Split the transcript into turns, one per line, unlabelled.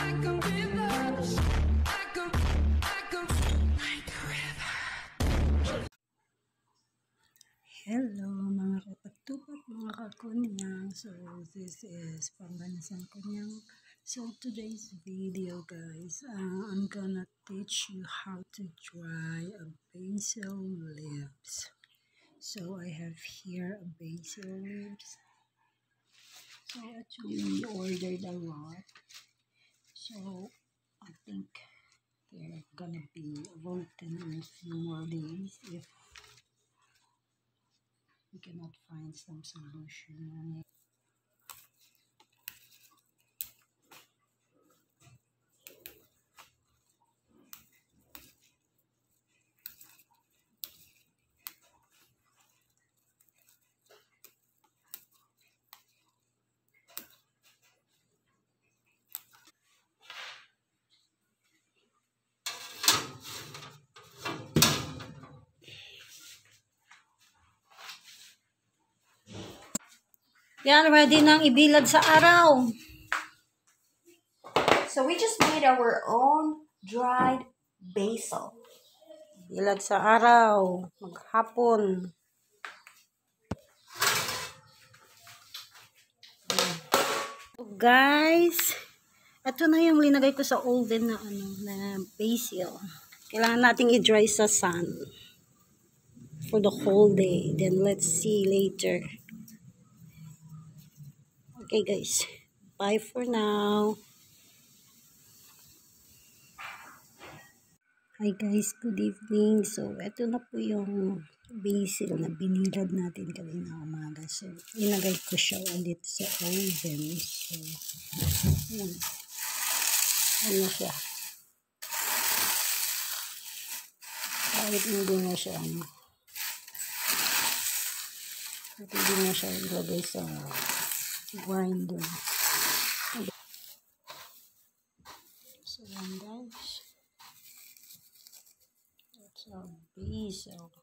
Hello mga kapagtupat, mga kakunyang. So this is pambanasan kunyang. So today's video guys, I'm gonna teach you how to dry a basil leaves. So I have here a basil leaves. So actually we ordered a lot. So I think they're gonna be rotten in a few more days if we cannot find some solution on it. Yan, ready nang ibilad sa araw.
So we just made our own dried basil.
Bilad sa araw, maghapon. So guys, ito na yung linagay ko sa oven na na basil. Kailangan nating i-dry sa sun for the whole day. Then let's see later. Okay guys, bye for now. Hi guys, good evening. So, ito na po yung basil na binilad natin kanina umaga. So, inagay ko siya ulit sa oven. So, yan. Ano siya? Kahit hindi na siya, kahit hindi na siya ilagay sa grinder. So, yan guys. That's our basil.